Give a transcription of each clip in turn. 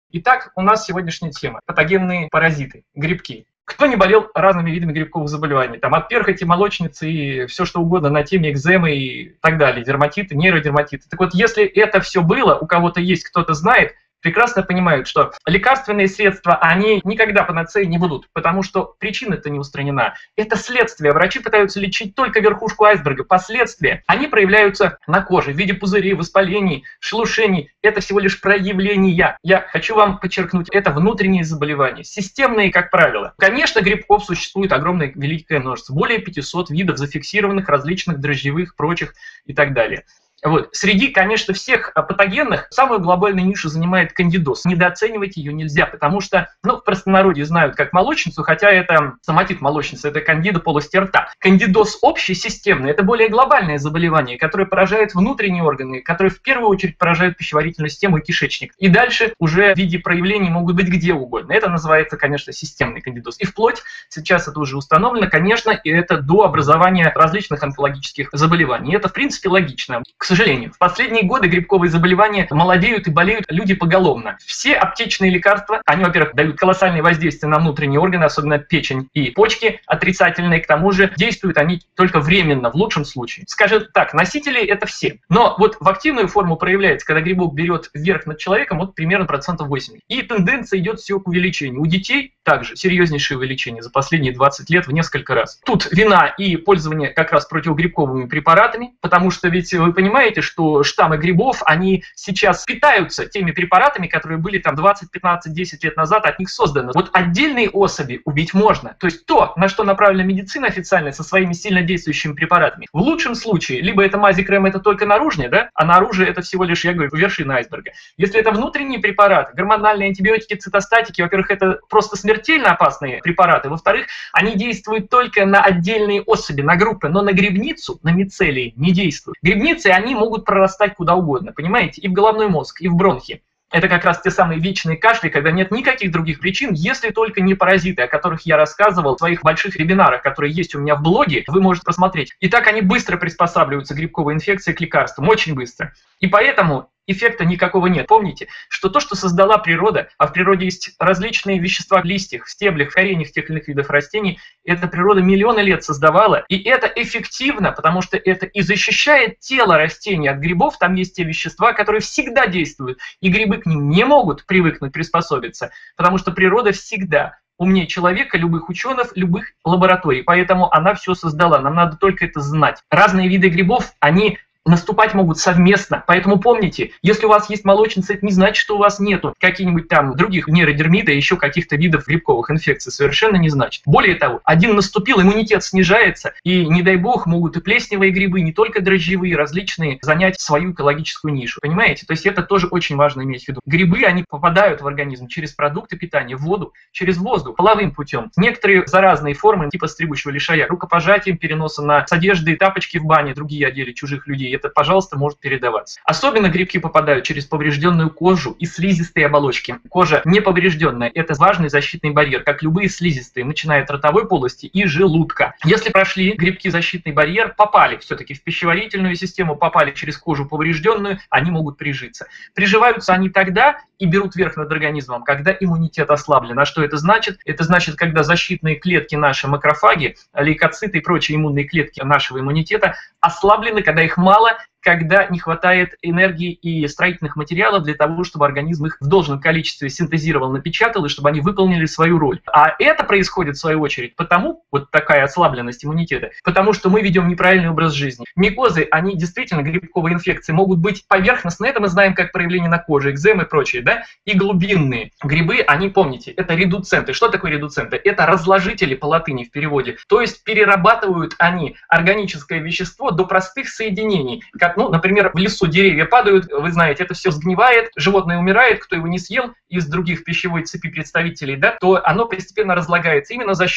Итак, у нас сегодняшняя тема – патогенные паразиты, грибки. Кто не болел разными видами грибковых заболеваний? Там от перхоти, молочницы и все что угодно на теме экземы и так далее, дерматиты, нейродерматиты. Так вот, если это все было, у кого-то есть, кто-то знает, прекрасно понимают, что лекарственные средства, они никогда панацеей не будут, потому что причина-то не устранена. Это следствие. Врачи пытаются лечить только верхушку айсберга. Последствия, они проявляются на коже в виде пузырей, воспалений, шелушений. Это всего лишь проявления. Я хочу вам подчеркнуть, это внутренние заболевания, системные, как правило. Конечно, грибков существует огромное великое множество, более 500 видов зафиксированных, различных дрожжевых, прочих и так далее. Вот. Среди, конечно, всех патогенных самую глобальную нишу занимает кандидоз. Недооценивать ее нельзя, потому что, в простонародье знают как молочницу, хотя это стоматит молочницы, это кандида полости рта. Кандидоз общий, системный, это более глобальное заболевание, которое поражает внутренние органы, которое в первую очередь поражает пищеварительную систему и кишечник. И дальше уже в виде проявлений могут быть где угодно. Это называется, конечно, системный кандидоз. И вплоть, сейчас это уже установлено, конечно, и это до образования различных онкологических заболеваний. Это, в принципе, логично. К сожалению, в последние годы грибковые заболевания молодеют и болеют люди поголовно. Все аптечные лекарства, они, во-первых, дают колоссальное воздействие на внутренние органы, особенно печень и почки отрицательные, к тому же действуют они только временно, в лучшем случае. Скажем так, носители это все. Но вот в активную форму проявляется, когда грибок берет вверх над человеком, вот примерно 80%. И тенденция идет все к увеличению. У детей также серьезнейшее увеличение за последние 20 лет в несколько раз. Тут вина и пользование как раз противогрибковыми препаратами, потому что ведь вы понимаете, что штаммы грибов, они сейчас питаются теми препаратами, которые были там 20, 15, 10 лет назад от них созданы. Вот отдельные особи убить можно. То есть то, на что направлена медицина официально со своими сильно действующими препаратами. В лучшем случае, либо это мази, крем, это только наружные, да, а наружу это всего лишь, я говорю, вершина айсберга. Если это внутренние препараты, гормональные антибиотики, цитостатики, во-первых, это просто смертельно опасные препараты. Во-вторых, они действуют только на отдельные особи, на группы, но на грибницу, на мицелии не действуют. Грибницы, они могут прорастать куда угодно, понимаете, и в головной мозг, и в бронхи. Это как раз те самые вечные кашли, когда нет никаких других причин, если только не паразиты, о которых я рассказывал в своих больших вебинарах, которые есть у меня в блоге, вы можете посмотреть. И так они быстро приспосабливаются, грибковые инфекции, к лекарствам, очень быстро. И поэтому эффекта никакого нет. Помните, что то, что создала природа, а в природе есть различные вещества в листьях, в стеблях, в кореньях тех или иных видов растений, эта природа миллионы лет создавала, и это эффективно, потому что это и защищает тело растений от грибов, там есть те вещества, которые всегда действуют, и грибы к ним не могут привыкнуть, приспособиться, потому что природа всегда умнее человека, любых ученых, любых лабораторий, поэтому она все создала, нам надо только это знать. Разные виды грибов, они наступать могут совместно. Поэтому помните, если у вас есть молочница, это не значит, что у вас нету каких-нибудь там других нейродермита и еще каких-то видов грибковых инфекций. Совершенно не значит. Более того, один наступил, иммунитет снижается, и, не дай бог, могут и плесневые грибы, не только дрожжевые, различные, занять свою экологическую нишу. Понимаете? То есть это тоже очень важно иметь в виду. Грибы, они попадают в организм через продукты питания, в воду, через воздух, половым путем. Некоторые заразные формы, типа стригущего лишая, рукопожатием, переносом на одежды и тапочки в бане, другие одели чужих людей, это, пожалуйста, может передаваться. Особенно грибки попадают через поврежденную кожу и слизистые оболочки. Кожа неповрежденная – это важный защитный барьер, как любые слизистые, начиная от ротовой полости и желудка. Если прошли грибки защитный барьер, попали все-таки в пищеварительную систему, попали через кожу поврежденную, они могут прижиться. Приживаются они тогда и берут верх над организмом, когда иммунитет ослаблен. А что это значит? Это значит, когда защитные клетки наши, макрофаги, лейкоциты и прочие иммунные клетки нашего иммунитета ослаблены, когда их мало, когда не хватает энергии и строительных материалов для того, чтобы организм их в должном количестве синтезировал, напечатал, и чтобы они выполнили свою роль. А это происходит, в свою очередь, потому, вот такая ослабленность иммунитета, потому что мы ведем неправильный образ жизни. Микозы, они действительно, грибковые инфекции, могут быть поверхностные, это мы знаем как проявление на коже, экземы и прочее, да, и глубинные. Грибы, они, помните, это редуценты. Что такое редуценты? Это разложители по латыни в переводе. То есть перерабатывают они органическое вещество до простых соединений. Как, например, в лесу деревья падают, вы знаете, это все сгнивает, животное умирает, кто его не съел из других пищевой цепи представителей, да, то оно постепенно разлагается именно за счет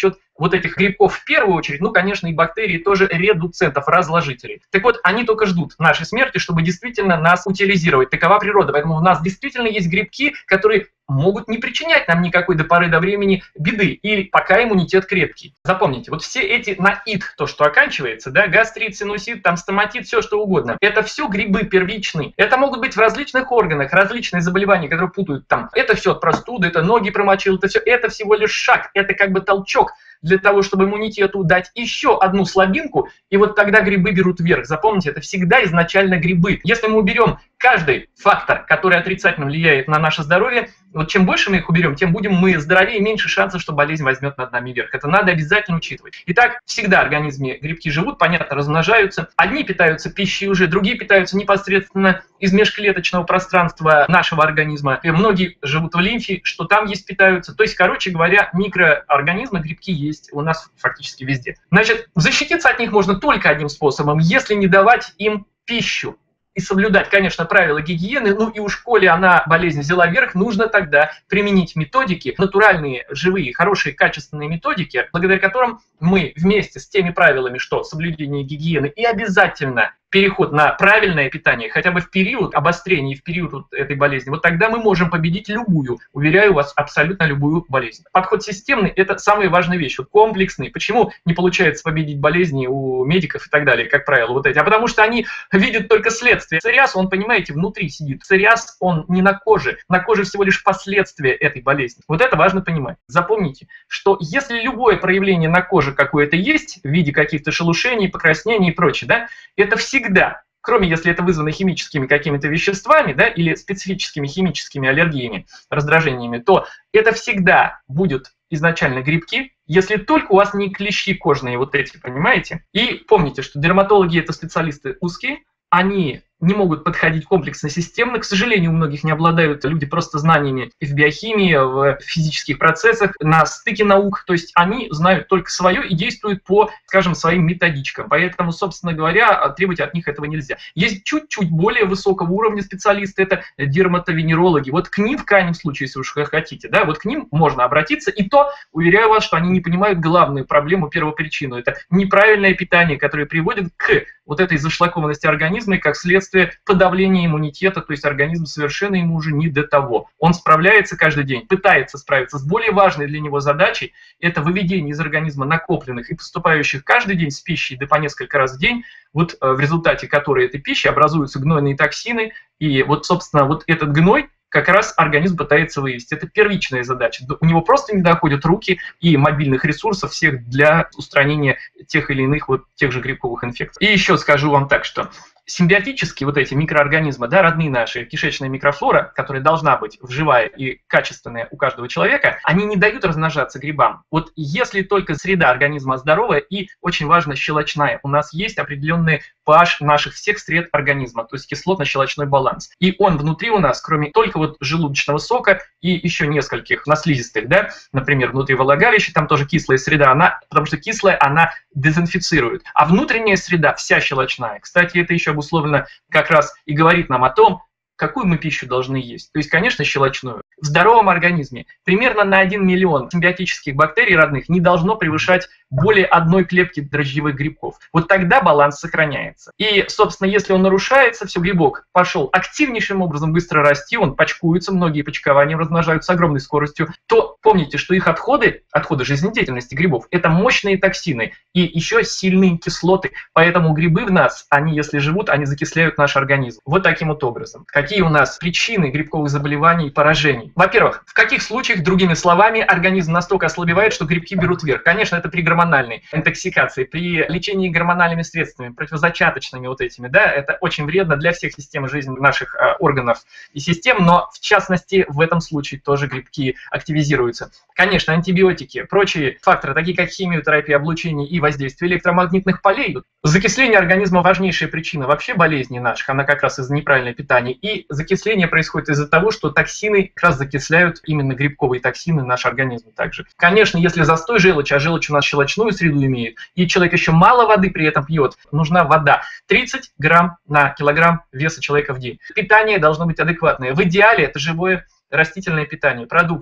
вот этих грибков в первую очередь, ну, конечно, и бактерий тоже редуцентов, разложителей. Так вот, они только ждут нашей смерти, чтобы действительно нас утилизировать. Такова природа. Поэтому у нас действительно есть грибки, которые могут не причинять нам никакой до поры до времени беды, или пока иммунитет крепкий. Запомните, вот все эти на ид, то, что оканчивается, да, гастрит, синусит, там стоматит, все что угодно, это все грибы первичные. Это могут быть в различных органах, различные заболевания, которые путают там. Это все от простуды, это ноги промочил, это всего лишь шаг, это как бы толчок для того, чтобы иммунитету дать еще одну слабинку, и вот тогда грибы берут вверх. Запомните, это всегда изначально грибы. Если мы уберем каждый фактор, который отрицательно влияет на наше здоровье, вот чем больше мы их уберем, тем будем мы здоровее, меньше шансов, что болезнь возьмет над нами верх. Это надо обязательно учитывать. Итак, всегда в организме грибки живут, понятно, размножаются. Одни питаются пищей уже, другие питаются непосредственно из межклеточного пространства нашего организма. И многие живут в лимфе, что там есть, питаются. То есть, короче говоря, микроорганизмы, грибки есть у нас фактически везде. Значит, защититься от них можно только одним способом, если не давать им пищу. И соблюдать, конечно, правила гигиены, ну и уж коли болезнь взяла верх, нужно тогда применить методики, натуральные, живые, хорошие, качественные методики, благодаря которым мы вместе с теми правилами, что соблюдение гигиены и обязательно переход на правильное питание, хотя бы в период обострения и в период вот этой болезни, вот тогда мы можем победить любую, уверяю вас, абсолютно любую болезнь. Подход системный – это самая важная вещь, вот комплексный. Почему не получается победить болезни у медиков и так далее, как правило, вот эти? А потому что они видят только следствие. Псориаз, он, понимаете, внутри сидит. Псориаз, он не на коже всего лишь последствия этой болезни. Вот это важно понимать. Запомните, что если любое проявление на коже какое-то есть, в виде каких-то шелушений, покраснений и прочее, да, это всегда, кроме если это вызвано химическими какими-то веществами, да, или специфическими химическими аллергиями, раздражениями, то это всегда будет изначально грибки, если только у вас не клещи кожные вот эти, понимаете? И помните, что дерматологи – это специалисты узкие, они не могут подходить комплексно-системно. К сожалению, у многих не обладают люди просто знаниями в биохимии, в физических процессах, на стыке наук. То есть они знают только свое и действуют по, скажем, своим методичкам. Поэтому, собственно говоря, требовать от них этого нельзя. Есть чуть-чуть более высокого уровня специалисты, это дерматовенерологи. Вот к ним в крайнем случае, если уж вы хотите, да, вот к ним можно обратиться. И то, уверяю вас, что они не понимают главную проблему, первопричину. Это неправильное питание, которое приводит к вот этой зашлакованности организма и как следствие подавления иммунитета, то есть организм совершенно ему уже не до того. Он справляется каждый день, пытается справиться с более важной для него задачей, это выведение из организма накопленных и поступающих каждый день с пищей, да по несколько раз в день, вот в результате которой этой пищи образуются гнойные токсины, и вот, собственно, вот этот гной как раз организм пытается вывести. Это первичная задача. У него просто не доходят руки и мобильных ресурсов всех для устранения тех или иных вот тех же грибковых инфекций. И еще скажу вам так, что симбиотические вот эти микроорганизмы, да, родные наши, кишечная микрофлора, которая должна быть живая и качественная у каждого человека, они не дают размножаться грибам. Вот если только среда организма здоровая и, очень важно, щелочная. У нас есть определенный pH наших всех сред организма, то есть кислотно-щелочной баланс. И он внутри у нас, кроме только вот желудочного сока и еще нескольких наслизистых, да, например, внутри влагалища, там тоже кислая среда, потому что кислая, она дезинфицирует. А внутренняя среда вся щелочная. Кстати, это еще обусловлено как раз и говорит нам о том, какую мы пищу должны есть. То есть, конечно, щелочную. В здоровом организме примерно на 1 миллион симбиотических бактерий родных не должно превышать более одной клетки дрожжевых грибков. Вот тогда баланс сохраняется. И, собственно, если он нарушается, все, грибок пошел активнейшим образом быстро расти, он почкуется, многие почкования размножаются с огромной скоростью, то помните, что их отходы жизнедеятельности грибов, это мощные токсины и еще сильные кислоты. Поэтому грибы в нас, они, если живут, они закисляют наш организм. Вот таким вот образом. Какие у нас причины грибковых заболеваний и поражений? Во-первых, в каких случаях, другими словами, организм настолько ослабевает, что грибки берут верх? Конечно, это при гормональной интоксикации, при лечении гормональными средствами, противозачаточными вот этими, да, это очень вредно для всех систем жизни наших органов и систем, но в частности в этом случае тоже грибки активизируются. Конечно, антибиотики, прочие факторы, такие как химиотерапия, облучение и воздействие электромагнитных полей. Закисление организма – важнейшая причина вообще болезней наших, она как раз из-за неправильного питания. И закисление происходит из-за того, что токсины как раз закисляют именно грибковые токсины наш организм также. Конечно, если застой желчи, а желчь у нас щелочную среду имеет, и человек еще мало воды при этом пьет, нужна вода. 30 грамм на килограмм веса человека в день. Питание должно быть адекватное. В идеале это живое растительное питание, продукты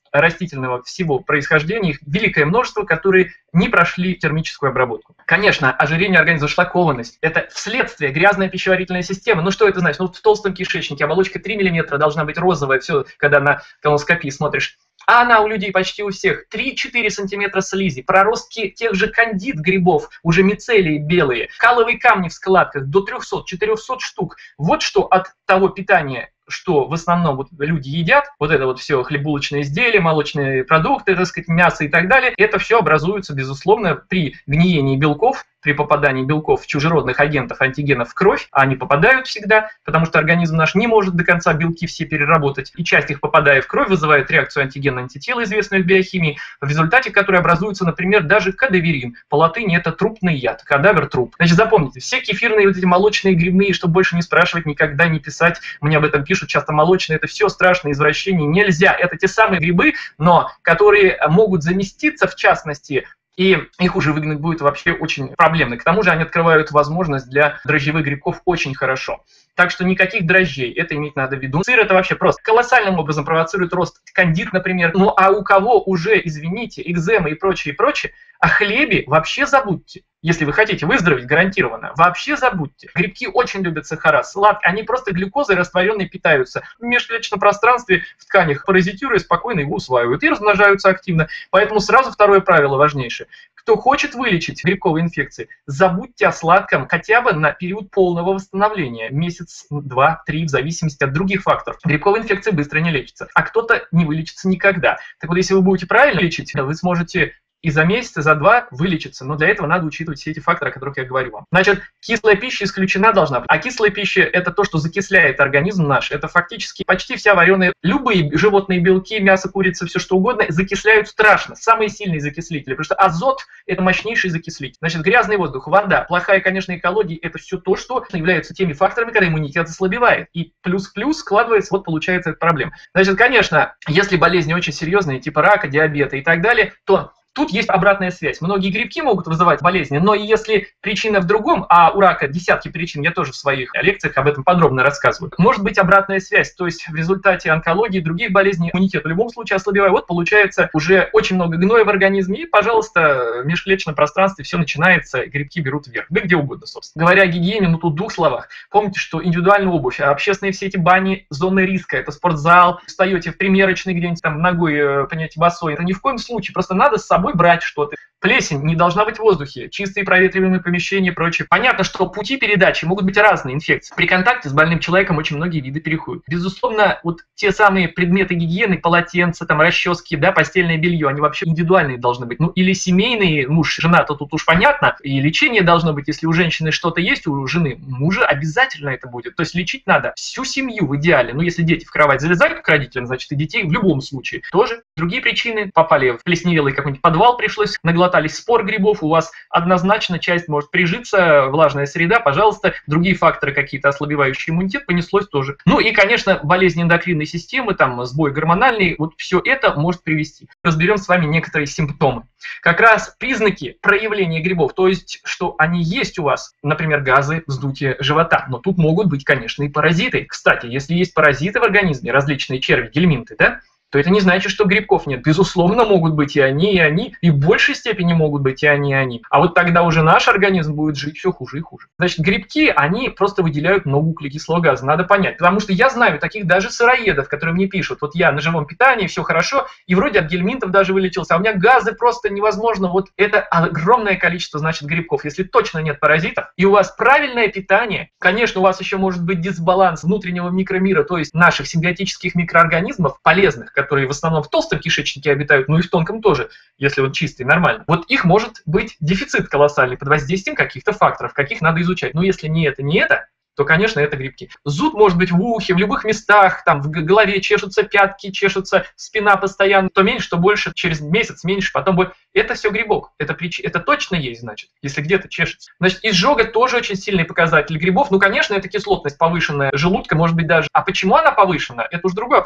растительного всего происхождения, их великое множество, которые не прошли термическую обработку. Конечно, ожирение организма, зашлакованность – это вследствие грязная пищеварительная система. Ну что это значит? Ну в толстом кишечнике оболочка 3 мм должна быть розовая, все, когда на колоноскопии смотришь. А она у людей почти у всех 3-4 сантиметра слизи, проростки тех же кандид грибов, уже мицелии белые, каловые камни в складках до 300-400 штук. Вот что от того питания, что в основном вот люди едят, вот это вот все хлебобулочные изделия, молочные продукты, так сказать, мясо и так далее, это все образуется, безусловно, при гниении белков, при попадании белков чужеродных агентов, антигенов в кровь, а они попадают всегда, потому что организм наш не может до конца белки все переработать, и часть их, попадая в кровь, вызывает реакцию антиген-антитела, известную в биохимии, в результате которой образуется, например, даже кадаверин. По латыни это трупный яд, кадавер – труп. Значит, запомните, все кефирные, вот эти молочные, грибные, чтобы больше не спрашивать, никогда не писать, мне об этом пишут часто молочные, это все страшные извращения, нельзя. Это те самые грибы, но которые могут заместиться, в частности, и их уже выгнать будет вообще очень проблемно. К тому же они открывают возможность для дрожжевых грибков очень хорошо. Так что никаких дрожжей, это иметь надо в виду. Сыр это вообще просто колоссальным образом провоцирует рост кандид, например. Ну а у кого уже, извините, экземы и прочее, о хлебе вообще забудьте. Если вы хотите выздороветь, гарантированно, вообще забудьте. Грибки очень любят сахара, сладкие, они просто глюкозой растворенной питаются. В межклеточном пространстве, в тканях паразитируя, спокойно его усваивают и размножаются активно. Поэтому сразу второе правило важнейшее. Кто хочет вылечить грибковые инфекции, забудьте о сладком хотя бы на период полного восстановления. Месяц, 2-3, в зависимости от других факторов. Грибковые инфекции быстро не лечатся, а кто-то не вылечится никогда. Так вот, если вы будете правильно лечить, вы сможете и за месяц, и за 2 вылечиться. Но для этого надо учитывать все эти факторы, о которых я говорю вам. Значит, кислая пища исключена должна быть. А кислая пища – это то, что закисляет организм наш. Это фактически почти вся вареная, любые животные белки, мясо, курица, все что угодно, закисляют страшно. Самые сильные закислители. Потому что азот – это мощнейший закислитель. Значит, грязный воздух, вода, плохая, конечно, экология – это все то, что является теми факторами, когда иммунитет ослабевает. И плюс-плюс складывается, вот получается эта проблема. Значит, конечно, если болезни очень серьезные, типа рака, диабета и так далее, то тут есть обратная связь. Многие грибки могут вызывать болезни, но если причина в другом, а у рака десятки причин, я тоже в своих лекциях об этом подробно рассказываю, может быть обратная связь, то есть в результате онкологии и других болезней иммунитет в любом случае ослабевает. Вот получается уже очень много гноя в организме, и, пожалуйста, в межклеточном пространстве все начинается, грибки берут вверх. Да где угодно, собственно. Говоря о гигиене, ну тут в 2 словах. Помните, что индивидуальная обувь, общественные все эти бани, зоны риска, это спортзал, встаете в примерочной где-нибудь там ногой, понимаете, босой, это ни в коем случае, просто надо с собой брать что-то. Плесень не должна быть в воздухе, чистые проветриваемые помещения и прочее. Понятно, что пути передачи могут быть разные инфекции. При контакте с больным человеком очень многие виды переходят. Безусловно, вот те самые предметы гигиены, полотенца, там, расчески, да, постельное белье, они вообще индивидуальные должны быть. Ну, или семейные, муж, жена, то тут уж понятно. И лечение должно быть, если у женщины что-то есть, у жены, мужа обязательно это будет. То есть лечить надо всю семью в идеале. Ну, если дети в кровать залезают к родителям, значит, и детей в любом случае тоже. Другие причины: попали в плесневелый какой-нибудь подвал, пришлось, наглотались спор грибов, у вас однозначно часть может прижиться, влажная среда, пожалуйста, другие факторы какие-то, ослабевающий иммунитет, понеслось тоже. Ну и, конечно, болезни эндокринной системы, там, сбой гормональный, вот все это может привести. Разберем с вами некоторые симптомы. Как раз признаки проявления грибов, то есть, что они есть у вас, например, газы, вздутие живота, но тут могут быть, конечно, и паразиты. Кстати, если есть паразиты в организме, различные черви, гельминты, да, то это не значит, что грибков нет. Безусловно, могут быть и они, и в большей степени могут быть и они. А вот тогда уже наш организм будет жить все хуже и хуже. Значит, грибки, они просто выделяют много углекислого газа, надо понять. Потому что я знаю таких даже сыроедов, которые мне пишут: вот я на живом питании, все хорошо, и вроде от гельминтов даже вылечился, а у меня газы просто невозможно. Вот это огромное количество, значит, грибков. Если точно нет паразитов, и у вас правильное питание, конечно, у вас еще может быть дисбаланс внутреннего микромира, то есть наших симбиотических микроорганизмов, полезных, которые в основном в толстом кишечнике обитают, ну и в тонком тоже, если он чистый, нормально. Вот их может быть дефицит колоссальный под воздействием каких-то факторов, каких надо изучать. Но если не это, то, конечно, это грибки. Зуд может быть в ухе, в любых местах, там в голове чешутся пятки, чешутся спина постоянно, то меньше, то больше, через месяц меньше, потом будет. Это все грибок. Это точно есть, значит, если где-то чешется. Значит, изжога тоже очень сильный показатель грибов. Ну, конечно, это кислотность повышенная желудка, может быть даже. А почему она повышена? Это уже другой вопрос.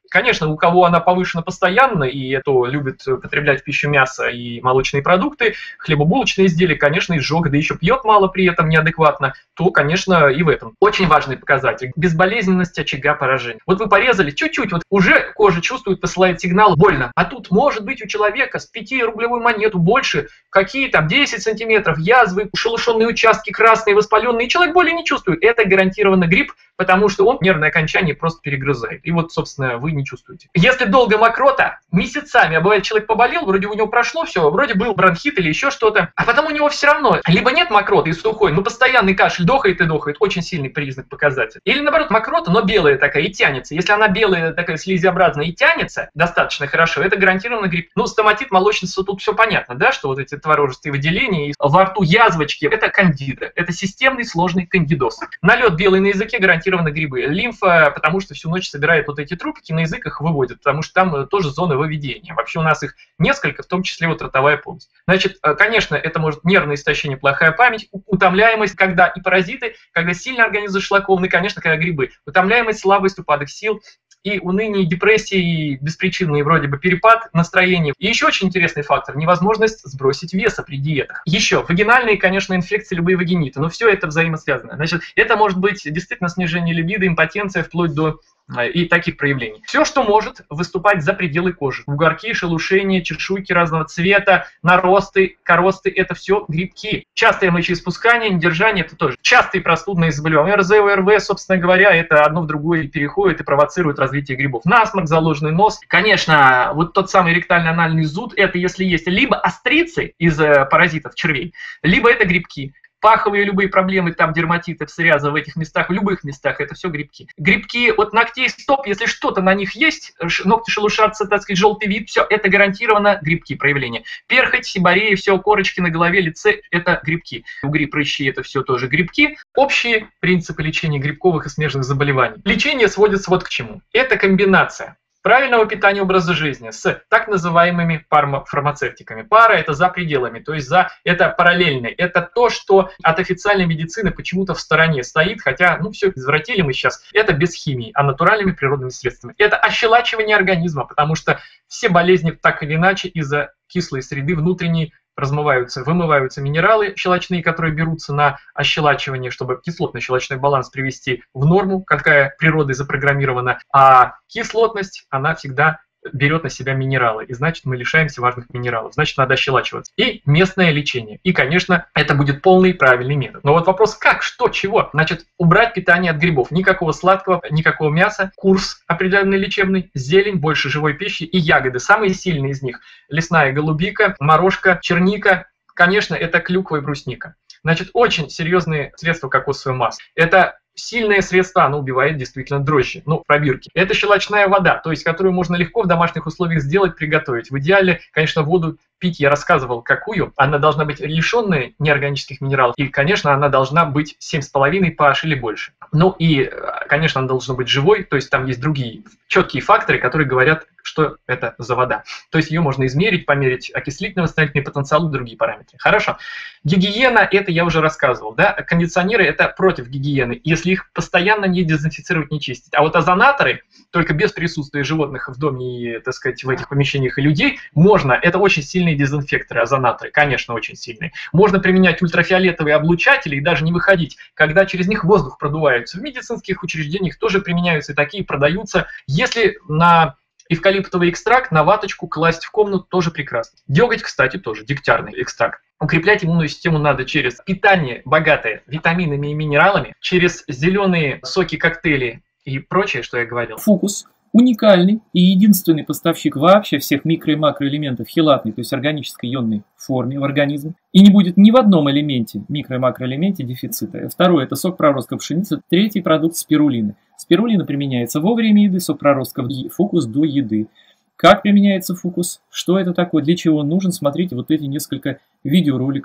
Конечно, у кого она повышена постоянно, и кто любит потреблять в пищу мясо и молочные продукты, хлебобулочные изделия, конечно, изжога, да еще пьет мало при этом неадекватно, то, конечно, и в этом. Очень важный показатель – безболезненность очага поражения. Вот вы порезали чуть-чуть, вот уже кожа чувствует, посылает сигнал «больно». А тут может быть у человека с 5-рублевую монету больше, какие там 10 сантиметров, язвы, шелушенные участки, красные, воспаленные, и человек боли не чувствует. Это гарантированно грипп, потому что он нервное окончание просто перегрызает. И вот, собственно, вы не чувствуете. Если долго мокрота, месяцами, а бывает, человек поболел, вроде у него прошло все, вроде был бронхит или еще что-то, а потом у него все равно либо нет мокроты и сухой, но постоянный кашель дохает и дохает, очень сильный признак, показатель. Или наоборот, мокрота, но белая такая и тянется. Если она белая, такая слизеобразная и тянется достаточно хорошо, это гарантированно грипп. Ну, стоматит, молочница, тут все понятно, да, что вот эти творожистые выделения, и во рту язвочки, это кандида, это системный сложный кандидоз. Налет белый на языке гарантированно грибы. Лимфа, потому что всю ночь собирает вот эти трубки, на язык их выводит, потому что там тоже зоны выведения. Вообще у нас их несколько, в том числе вот ротовая полость. Значит, конечно, это может нервное истощение, плохая память, утомляемость, когда и паразиты, когда сильно организм зашлакован, и, конечно, когда грибы. Утомляемость, слабость, упадок сил, и уныние, и депрессия, и беспричинный вроде бы перепад настроения. И еще очень интересный фактор – невозможность сбросить веса при диетах. Еще вагинальные, конечно, инфекции, любые вагиниты, но все это взаимосвязано. Значит, это может быть действительно снижение либидо, импотенция, вплоть до и таких проявлений. Все, что может выступать за пределы кожи. Бугорки, шелушения, чешуйки разного цвета, наросты, коросты – это все грибки. Частое мочеиспускание, недержание – это тоже. Частые простудные заболевания. РЗ, ОРВ, собственно говоря, это одно в другое переходит и провоцирует развитие грибов. Насморк, заложенный нос. Конечно, вот тот самый ректально-анальный зуд – это если есть либо острицы из паразитов червей, либо это грибки. Паховые любые проблемы, там дерматиты, псориаза в этих местах, в любых местах, это все грибки. Грибки от ногтей стоп, если что-то на них есть, ногти шелушатся, так сказать, желтый вид, все, это гарантированно грибки проявления. Перхоть, сиборея, все, корочки на голове, лице, это грибки. Угри, прыщи, это все тоже грибки. Общие принципы лечения грибковых и смежных заболеваний. Лечение сводится вот к чему. Это комбинация правильного питания, образа жизни с так называемыми фармацевтиками. Пара – это за пределами, то есть это параллельно. Это то, что от официальной медицины почему-то в стороне стоит, хотя, все извратили мы сейчас. Это без химии, а натуральными природными средствами. Это ощелачивание организма, потому что все болезни так или иначе из-за кислой среды внутренней вымываются минералы щелочные, которые берутся на ощелачивание, чтобы кислотно-щелочной баланс привести в норму, какая природой запрограммирована, а кислотность, она всегда берет на себя минералы, и значит мы лишаемся важных минералов, значит надо ощелачиваться. И местное лечение. И, конечно, это будет полный правильный метод. Но вот вопрос как, что, чего? Значит, убрать питание от грибов. Никакого сладкого, никакого мяса, курс определенный лечебный, зелень, больше живой пищи и ягоды. Самые сильные из них – лесная голубика, морожка, черника. Конечно, это клюква и брусника. Значит, очень серьезные средства кокосовой массы. Это сильное средство, оно убивает действительно дрожжи, пробирки. Это щелочная вода, то есть которую можно легко в домашних условиях сделать, приготовить. В идеале, конечно, воду пить я рассказывал какую. Она должна быть лишенная неорганических минералов. И, конечно, она должна быть 7,5 pH или больше. И, конечно, она должна быть живой, то есть там есть другие четкие факторы, которые говорят, что это за вода. То есть ее можно измерить, померить окислительно-восстановительный потенциал и другие параметры. Хорошо. Гигиена, это я уже рассказывал. Да? Кондиционеры – это против гигиены, если их постоянно не дезинфицировать, не чистить. А вот озонаторы, только без присутствия животных в доме и, так сказать, в этих помещениях и людей, можно. Это очень сильные дезинфекторы, озонаторы, конечно, очень сильные. Можно применять ультрафиолетовые облучатели и даже не выходить, когда через них воздух продувается. В медицинских учреждениях тоже применяются и такие продаются. Если на эвкалиптовый экстракт на ваточку класть в комнату тоже прекрасно. Деготь, кстати, тоже дегтярный экстракт. Укреплять иммунную систему надо через питание, богатое витаминами и минералами, через зеленые соки, коктейли и прочее, что я говорил. Фукус уникальный и единственный поставщик вообще всех микро- и макроэлементов хелатной, то есть органической ионной форме в организм. И не будет ни в одном элементе, микро- и макроэлементе дефицита. Второе – это сок проростка пшеницы. Третий продукт – спирулина. Спирулина применяется во время еды, сок проростка и фукус до еды. Как применяется фукус? Что это такое? Для чего он нужен? Смотрите вот эти несколько видеороликов.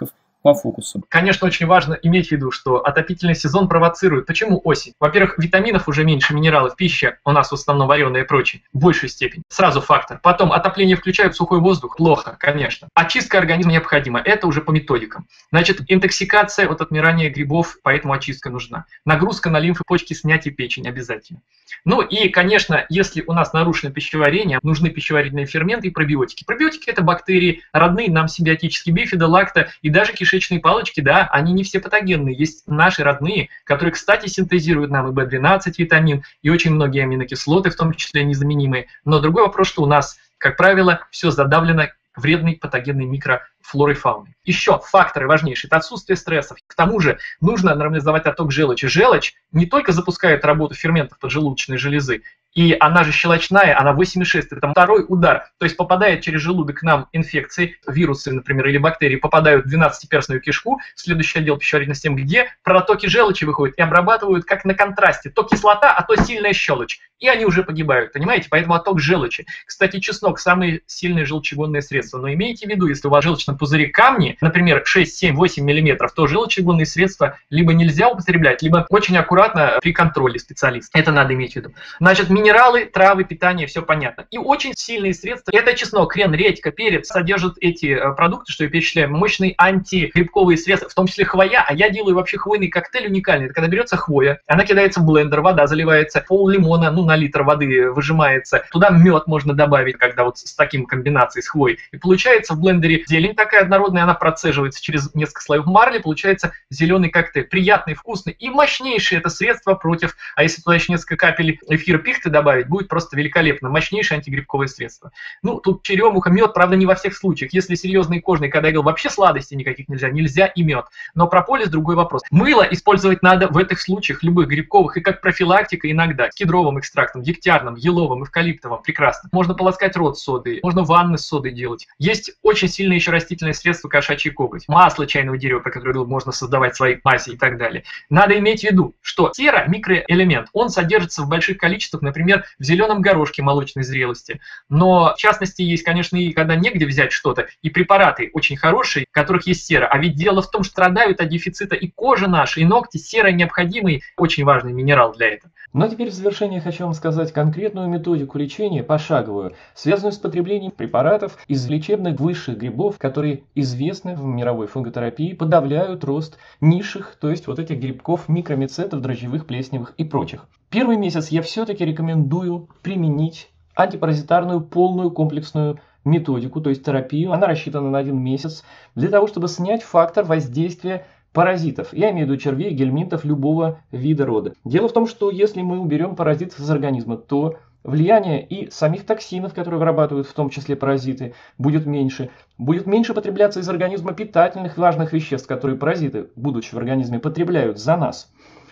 по фокусу. Конечно, очень важно иметь в виду, что отопительный сезон провоцирует. Почему осень? Во-первых, витаминов уже меньше, минералов, пища у нас в основном вареная и прочее, в большей степени. Сразу фактор. Потом отопление включают в сухой воздух. Плохо, конечно. Очистка организма необходима. Это уже по методикам. Значит, интоксикация от отмирания грибов, поэтому очистка нужна. Нагрузка на лимфы, почки, снятие печени обязательно. Ну и, конечно, если у нас нарушено пищеварение, нужны пищеварительные ферменты и пробиотики. Пробиотики – это бактерии, родные нам симбиотические, бифида, лакта и даже кишечные палочки, да, они не все патогенные. Есть наши родные, которые, кстати, синтезируют нам и B12 витамин, и очень многие аминокислоты, в том числе незаменимые. Но другой вопрос, что у нас, как правило, все задавлено вредной патогенной микрофлорой фауны. Еще факторы важнейшие – это отсутствие стрессов. К тому же нужно нормализовать отток желчи. Желчь не только запускает работу ферментов поджелудочной железы, и она же щелочная, она 8,6, это второй удар. То есть попадает через желудок к нам инфекции, вирусы, например, или бактерии, попадают в 12-перстную кишку, следующий отдел пищеварительной системы, где протоки желчи выходят и обрабатывают как на контрасте. То кислота, а то сильная щелочь. И они уже погибают, понимаете? Поэтому отток желчи. Кстати, чеснок – самое сильное желчегонное средство. Но имейте в виду, если у вас в желчном пузыре камни, например, 6, 7, 8 мм, то желчегонные средства либо нельзя употреблять, либо очень аккуратно при контроле специалиста. Это надо иметь в виду. Значит, минералы, травы, питание, все понятно. И очень сильные средства – это чеснок, хрен, редька, перец. Содержат эти продукты, что я перечисляю, мощные антигрибковые средства, в том числе хвоя. А я делаю вообще хвойный коктейль уникальный. Это когда берется хвоя, она кидается в блендер, вода заливается, пол лимона, на литр воды выжимается. Туда мед можно добавить, когда вот с таким комбинацией с хвоей. И получается в блендере зелень такая однородная, она процеживается через несколько слоев марли, получается зеленый коктейль. Приятный, вкусный и мощнейший это средство против, а если туда еще несколько капель эфира пихты добавить, будет просто великолепно. Мощнейшее антигрибковое средство. Ну, тут черемуха, мед, правда, не во всех случаях. Если серьезный кожный, когда я говорил, вообще сладостей никаких нельзя и мед. Но прополис другой вопрос. Мыло использовать надо в этих случаях, любых грибковых, и как профилактика иногда, с кедровым экстрактом, дегтярным, еловым, эвкалиптовым, прекрасно. Можно полоскать рот содой, можно ванны с содой делать. Есть очень сильные еще растительные средства, кошачий коготь, масло чайного дерева, про которое можно создавать свои мази и так далее. Надо иметь в виду, что сера, микроэлемент, он содержится в больших количествах, например, в зеленом горошке молочной зрелости. Но, в частности, есть, конечно, и когда негде взять что-то, и препараты очень хорошие, в которых есть сера. А ведь дело в том, что страдают от дефицита и кожа наша, и ногти. Сера необходимый, очень важный минерал для этого. Ну а теперь в завершение хочу вам сказать конкретную методику лечения, пошаговую, связанную с потреблением препаратов из лечебных высших грибов, которые известны в мировой фунготерапии, подавляют рост низших, то есть вот этих грибков, микромицетов, дрожжевых, плесневых и прочих. Первый месяц я все-таки рекомендую применить антипаразитарную полную комплексную методику, то есть терапию. Она рассчитана на 1 месяц для того, чтобы снять фактор воздействия паразитов. Я имею в виду червей, гельминтов любого вида рода. Дело в том, что если мы уберем паразитов из организма, то влияние и самих токсинов, которые вырабатывают в том числе паразиты, будет меньше. Будет меньше потребляться из организма питательных важных веществ, которые паразиты, будучи в организме, потребляют за нас.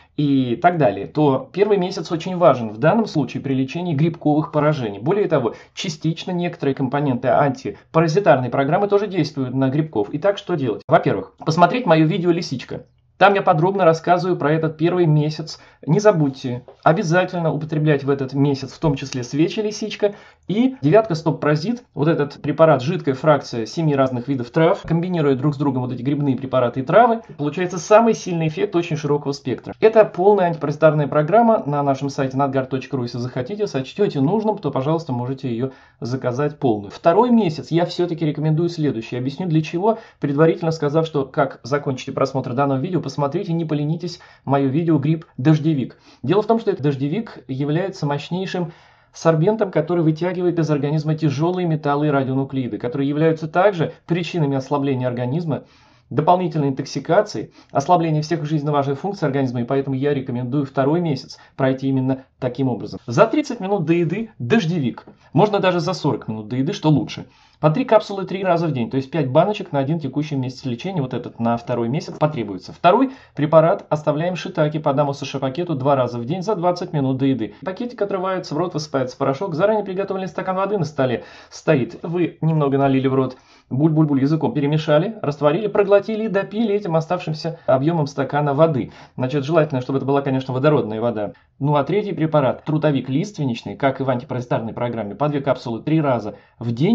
И так далее, то первый месяц очень важен в данном случае при лечении грибковых поражений. Более того, частично некоторые компоненты антипаразитарной программы тоже действуют на грибков. Итак, что делать? Во-первых, посмотреть мое видео «Лисичка». Там я подробно рассказываю про этот первый месяц. Не забудьте обязательно употреблять в этот месяц в том числе свечи лисичка и 9 стоп-паразит. Вот этот препарат, жидкая фракция 7 разных видов трав, комбинируя друг с другом вот эти грибные препараты и травы, получается самый сильный эффект очень широкого спектра. Это полная антипаразитарная программа на нашем сайте nadgard.ru. Если захотите, сочтете нужным, то, пожалуйста, можете ее заказать полную. Второй месяц я все-таки рекомендую следующее. Объясню для чего, предварительно сказав, что как закончите просмотр данного видео, посмотрите, не поленитесь, мое видео «Гриб-дождевик». Дело в том, что этот дождевик является мощнейшим сорбентом, который вытягивает из организма тяжелые металлы и радионуклиды, которые являются также причинами ослабления организма, дополнительной интоксикации, ослабления всех жизненно важных функций организма, и поэтому я рекомендую второй месяц пройти именно таким образом. За 30 минут до еды дождевик. Можно даже за 40 минут до еды, что лучше. По 3 капсулы 3 раза в день, то есть 5 баночек на 1 текущий месяц лечения. Вот этот на второй месяц потребуется. Второй препарат оставляем шитаки по одному саши-пакету 2 раза в день за 20 минут до еды. Пакетик отрывается, в рот высыпается порошок. Заранее приготовленный стакан воды на столе стоит. Вы немного налили в рот, буль-буль-буль языком перемешали, растворили, проглотили и допили этим оставшимся объемом стакана воды. Значит, желательно, чтобы это была, конечно, водородная вода. Ну а третий препарат, трутовик лиственничный, как и в антипаразитарной программе, по 2 капсулы 3 раза в день.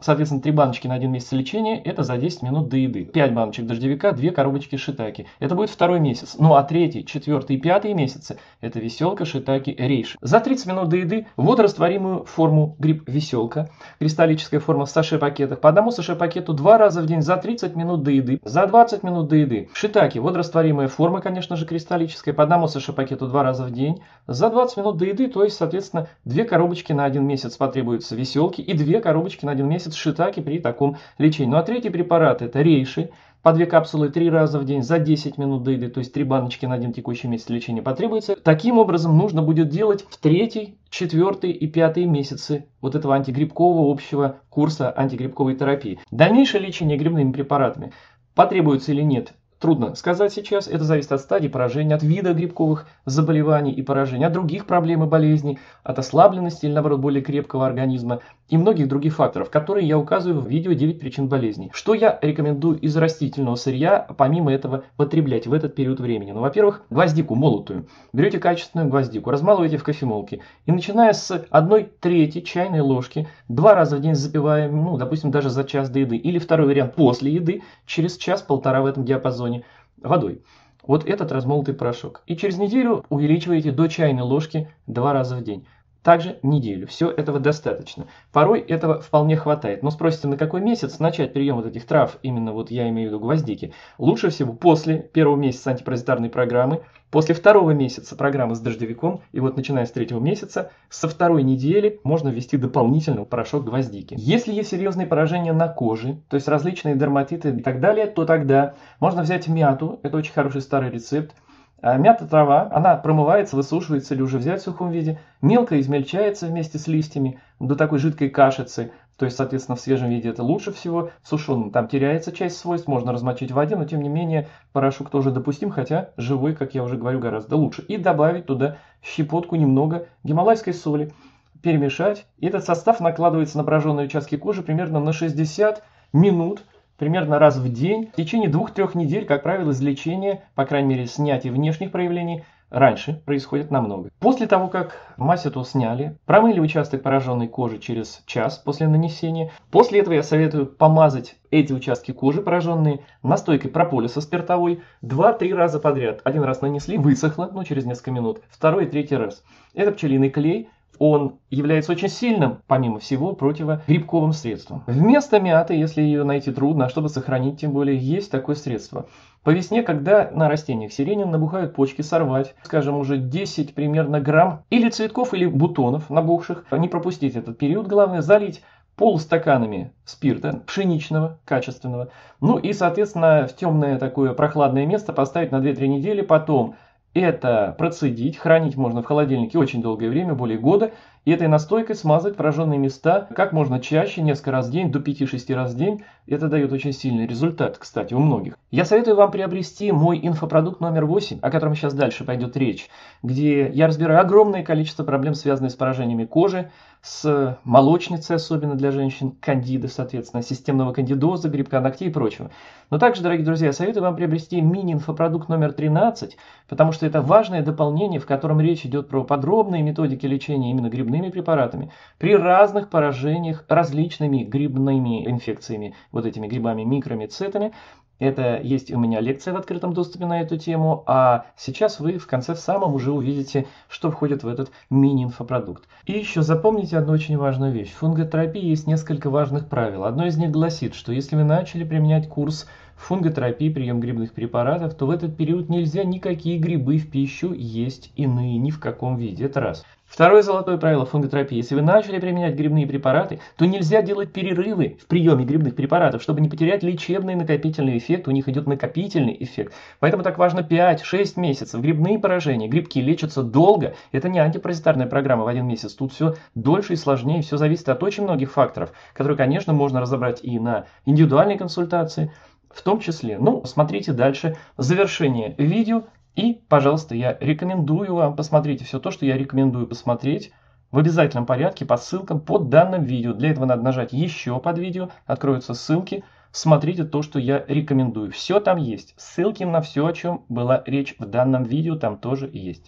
Соответственно, 3 баночки на 1 месяц лечения – это за 10 минут до еды. 5 баночек дождевика, 2 коробочки шитаки. Это будет 2-й месяц. Ну а 3-й, 4-й и 5-й месяцы – это веселка, шитаки, рейши. За 30 минут до еды водорастворимую форму гриб веселка, кристаллическая форма в саше-пакетах. По одному саше-пакету 2 раза в день за 30 минут до еды. За 20 минут до еды. Шитаки, водорастворимая форма, конечно же, кристаллическая. По одному саше-пакету 2 раза в день. За 20 минут до еды, то есть, соответственно, 2 коробочки на 1 месяц потребуются веселки и 2 коробочки на 1 месяц шитаки при таком лечении. Ну а 3-й препарат – это рейши. По 2 капсулы 3 раза в день за 10 минут до еды, то есть 3 баночки на 1 текущий месяц лечения потребуется. Таким образом нужно будет делать в 3-й, 4-й и 5-й месяцы вот этого антигрибкового общего курса антигрибковой терапии. Дальнейшее лечение грибными препаратами потребуется или нет, трудно сказать сейчас. Это зависит от стадии поражения, от вида грибковых заболеваний и поражений, от других проблем и болезней, от ослабленности или, наоборот, более крепкого организма и многих других факторов, которые я указываю в видео 9 причин болезней. Что я рекомендую из растительного сырья, помимо этого, потреблять в этот период времени? Ну, во-первых, гвоздику молотую. Берете качественную гвоздику, размалываете в кофемолке и, начиная с 1/3 чайной ложки, 2 раза в день запиваем, ну, допустим, даже за час до еды, или второй вариант после еды, через час-полтора в этом диапазоне, водой. Вот этот размолотый порошок. И через неделю увеличиваете до чайной ложки 2 раза в день. Также неделю. Все этого достаточно. Порой этого вполне хватает. Но спросите, на какой месяц начать прием вот этих трав, именно вот я имею в виду гвоздики? Лучше всего после 1-го месяца антипаразитарной программы, после 2-го месяца программы с дождевиком, и вот начиная с 3-го месяца, со 2-й недели можно ввести дополнительно порошок гвоздики. Если есть серьезные поражения на коже, то есть различные дерматиты и так далее, то тогда можно взять мяту, это очень хороший старый рецепт. Мята трава, она промывается, высушивается или уже взять в сухом виде, мелко измельчается вместе с листьями до такой жидкой кашицы, то есть, соответственно, в свежем виде это лучше всего, в сушеном там теряется часть свойств, можно размочить в воде, но тем не менее порошок тоже допустим, хотя живой, как я уже говорю, гораздо лучше. И добавить туда щепотку немного гималайской соли, перемешать. И этот состав накладывается на пораженные участки кожи примерно на 60 минут, примерно раз в день, в течение 2-3 недель, как правило, излечение, по крайней мере, снятие внешних проявлений, раньше происходит намного. После того, как мазь эту сняли, промыли участок пораженной кожи через час после нанесения. После этого я советую помазать эти участки кожи пораженные настойкой прополиса спиртовой 2-3 раза подряд. Один раз нанесли, высохло, ну через несколько минут. 2-й и 3-й раз. Это пчелиный клей. Он является очень сильным, помимо всего, противогрибковым средством. Вместо мяты, если ее найти трудно, а чтобы сохранить, тем более, есть такое средство. По весне, когда на растениях сирени набухают почки, сорвать, скажем, уже 10 примерно грамм или цветков, или бутонов набухших. Не пропустить этот период, главное, залить полстаканами спирта пшеничного, качественного. Ну и, соответственно, в темное такое прохладное место поставить на 2-3 недели, потом это процедить, хранить можно в холодильнике очень долгое время, более года, и этой настойкой смазать пораженные места как можно чаще, несколько раз в день, до 5-6 раз в день. Это дает очень сильный результат, кстати, у многих. Я советую вам приобрести мой инфопродукт номер 8, о котором сейчас дальше пойдет речь, где я разбираю огромное количество проблем, связанных с поражениями кожи, с молочницей, особенно для женщин, кандиды, соответственно, системного кандидоза, грибка ногтей и прочего. Но также, дорогие друзья, я советую вам приобрести мини-инфопродукт номер 13, потому что это важное дополнение, в котором речь идет про подробные методики лечения именно грибными препаратами при разных поражениях различными грибными инфекциями, вот этими грибами, микромицетами. Это есть у меня лекция в открытом доступе на эту тему, а сейчас вы в конце в самом уже увидите, что входит в этот мини-инфопродукт. И еще запомните одну очень важную вещь. В фунготерапии есть несколько важных правил. Одно из них гласит, что если вы начали применять курс фунготерапии, прием грибных препаратов, то в этот период нельзя никакие грибы в пищу есть иные ни в каком виде. Это раз. Второе золотое правило фунготерапии. Если вы начали применять грибные препараты, то нельзя делать перерывы в приеме грибных препаратов, чтобы не потерять лечебный накопительный эффект. У них идет накопительный эффект. Поэтому так важно 5-6 месяцев. Грибные поражения, грибки лечатся долго. Это не антипаразитарная программа в 1 месяц. Тут все дольше и сложнее. Все зависит от очень многих факторов, которые, конечно, можно разобрать и на индивидуальной консультации, в том числе. Ну, смотрите дальше. Завершение видео. И, пожалуйста, я рекомендую вам, посмотрите все то, что я рекомендую посмотреть в обязательном порядке по ссылкам под данным видео. Для этого надо нажать еще под видео, откроются ссылки. Смотрите то, что я рекомендую. Все там есть. Ссылки на все, о чем была речь в данном видео, там тоже есть.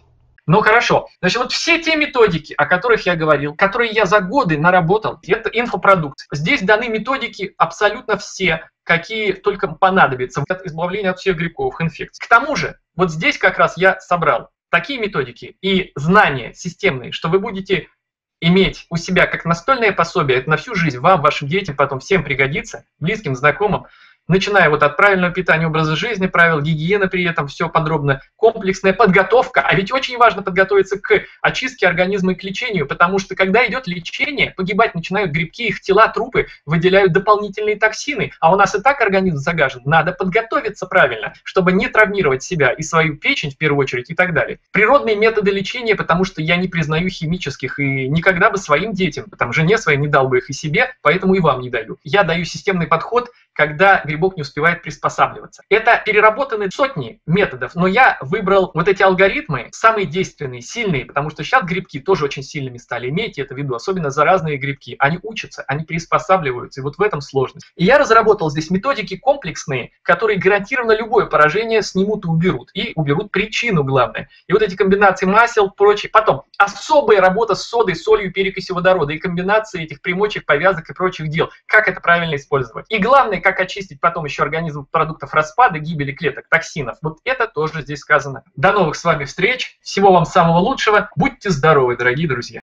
Ну хорошо. Значит, вот все те методики, о которых я говорил, которые я за годы наработал, это инфопродукт. Здесь даны методики абсолютно все, какие только понадобятся для избавления от всех грибковых инфекций. К тому же, вот здесь как раз я собрал такие методики и знания системные, что вы будете иметь у себя как настольное пособие, это на всю жизнь, вам, вашим детям, потом всем пригодится, близким, знакомым, начиная вот от правильного питания, образа жизни, правил гигиены при этом, все подробно, комплексная подготовка. А ведь очень важно подготовиться к очистке организма и к лечению, потому что когда идет лечение, погибать начинают грибки, их тела, трупы выделяют дополнительные токсины, а у нас и так организм загажен. Надо подготовиться правильно, чтобы не травмировать себя и свою печень в первую очередь и так далее. Природные методы лечения, потому что я не признаю химических и никогда бы своим детям, потому жене своей не дал бы их и себе, поэтому и вам не даю. Я даю системный подход, когда грибок не успевает приспосабливаться. Это переработаны сотни методов, но я выбрал вот эти алгоритмы, самые действенные, сильные, потому что сейчас грибки тоже очень сильными стали, имейте это в виду, особенно заразные грибки. Они учатся, они приспосабливаются, и вот в этом сложность. И я разработал здесь методики комплексные, которые гарантированно любое поражение снимут и уберут причину, главное. И вот эти комбинации масел, прочее. Потом, особая работа с содой, солью, перекисью водорода и комбинации этих примочек, повязок и прочих дел. Как это правильно использовать. И главное, как очистить потом еще организм продуктов распада, гибели клеток, токсинов. Вот это тоже здесь сказано. До новых с вами встреч. Всего вам самого лучшего. Будьте здоровы, дорогие друзья.